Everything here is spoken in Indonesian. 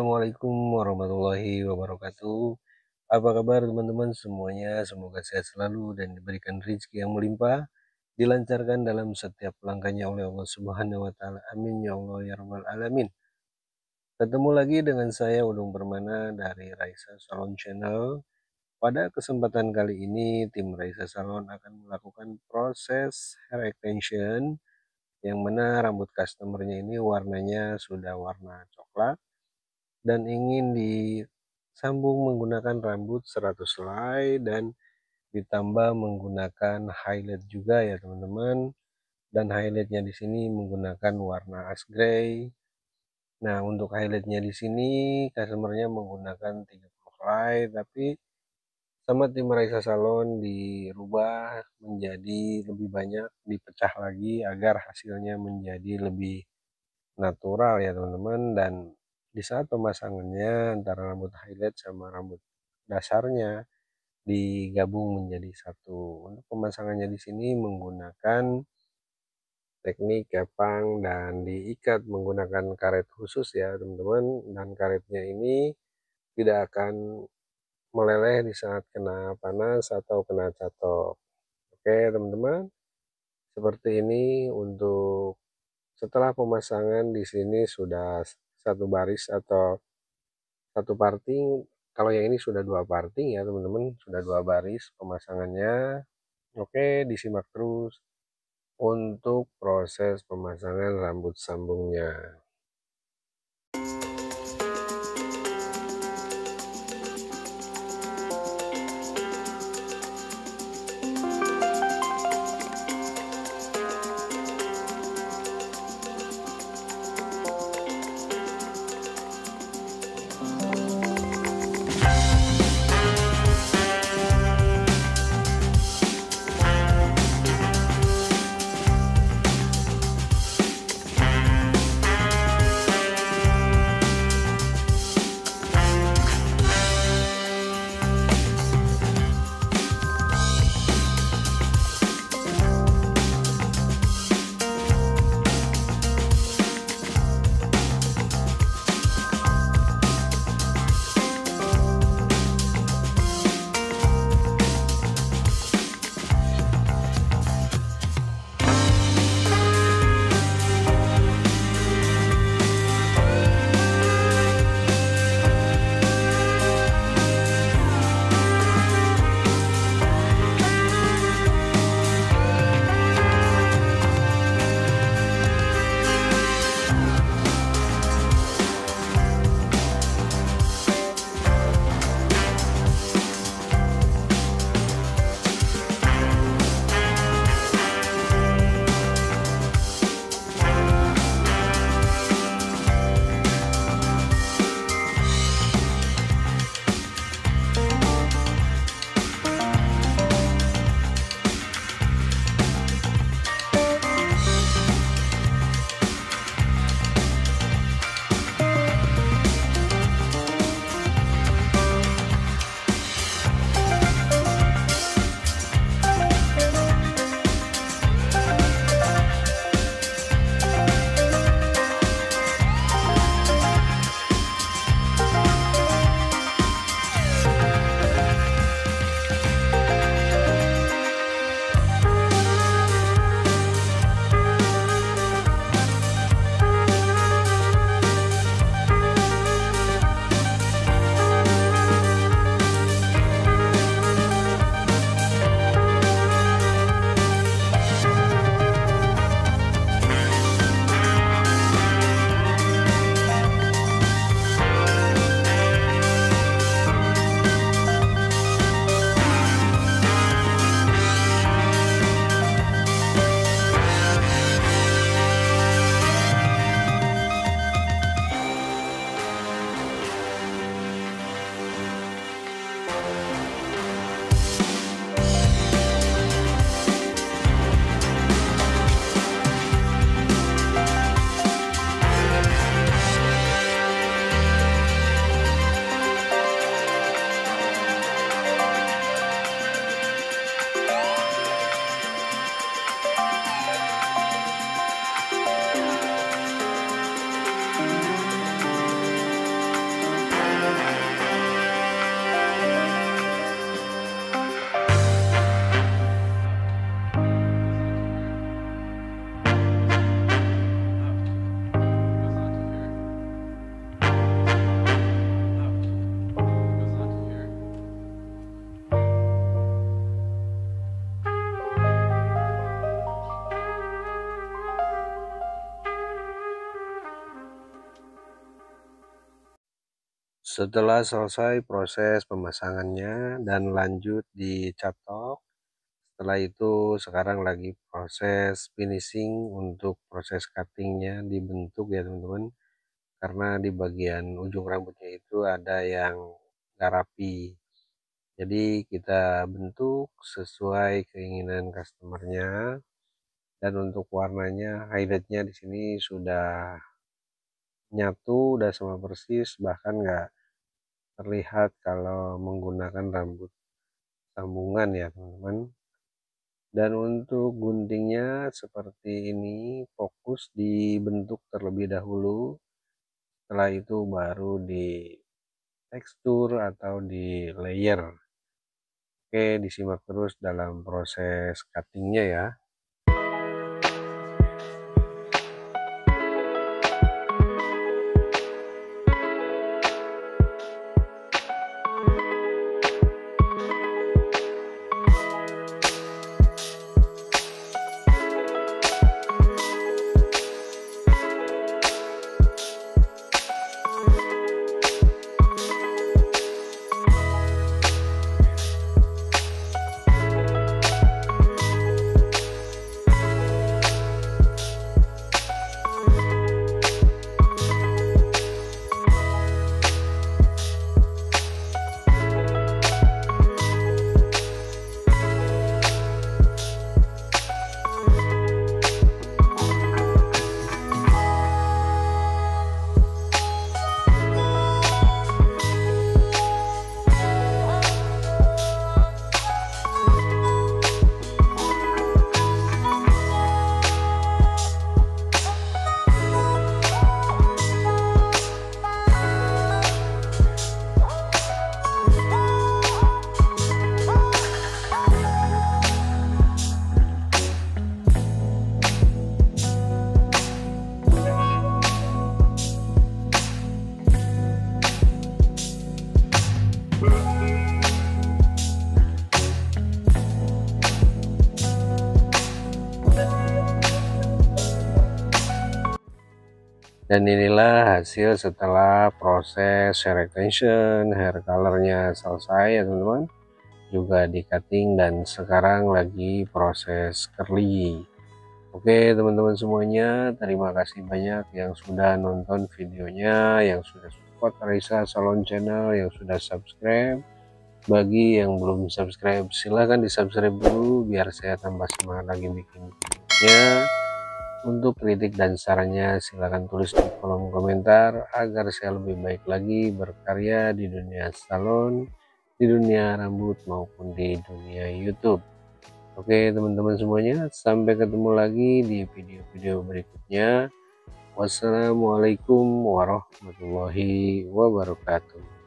Assalamualaikum warahmatullahi wabarakatuh. Apa kabar teman-teman semuanya? Semoga sehat selalu dan diberikan rezeki yang melimpah, dilancarkan dalam setiap langkahnya oleh Allah Subhanahu wa taala. Amin ya Allah ya rabbal alamin. Ketemu lagi dengan saya Udung Permana dari Raisa Salon Channel. Pada kesempatan kali ini tim Raisa Salon akan melakukan proses hair extension yang mana rambut customernya ini warnanya sudah warna coklat dan ingin disambung menggunakan rambut 100 helai dan ditambah menggunakan highlight juga ya teman-teman. Dan highlightnya di sini menggunakan warna ash gray. Nah, untuk highlightnya di sini customernya menggunakan 30 helai, tapi sama tim Raisa Salon dirubah menjadi lebih banyak, dipecah lagi agar hasilnya menjadi lebih natural ya teman-teman. Dan di saat pemasangannya antara rambut highlight sama rambut dasarnya digabung menjadi satu. Untuk pemasangannya di sini menggunakan teknik kepang dan diikat menggunakan karet khusus ya teman-teman, dan karetnya ini tidak akan meleleh di saat kena panas atau kena catok. Oke teman-teman, seperti ini untuk setelah pemasangan. Di sini sudah satu baris atau satu parting. Kalau yang ini sudah dua parting ya teman-teman, sudah dua baris pemasangannya. Oke, disimak terus untuk proses pemasangan rambut sambungnya. Setelah selesai proses pemasangannya dan lanjut dicatok, setelah itu sekarang lagi proses finishing untuk proses cuttingnya dibentuk ya teman-teman, karena di bagian ujung rambutnya itu ada yang nggak rapi. Jadi kita bentuk sesuai keinginan customernya, dan untuk warnanya highlightnya di sini sudah nyatu, udah sama persis, bahkan nggak terlihat kalau menggunakan rambut sambungan ya teman-teman. Dan untuk guntingnya seperti ini, fokus dibentuk terlebih dahulu, setelah itu baru di tekstur atau di layer. Oke, disimak terus dalam proses cuttingnya ya. Dan inilah hasil setelah proses hair extension, hair colornya selesai ya teman-teman, juga di cutting dan sekarang lagi proses curly. Oke teman-teman semuanya, terima kasih banyak yang sudah nonton videonya, yang sudah support Raisa Salon Channel, yang sudah subscribe. Bagi yang belum subscribe, silahkan di subscribe dulu biar saya tambah semangat lagi bikin videonya. Untuk kritik dan sarannya silahkan tulis di kolom komentar agar saya lebih baik lagi berkarya di dunia salon, di dunia rambut maupun di dunia YouTube. Oke teman-teman semuanya, sampai ketemu lagi di video-video berikutnya. Wassalamualaikum warahmatullahi wabarakatuh.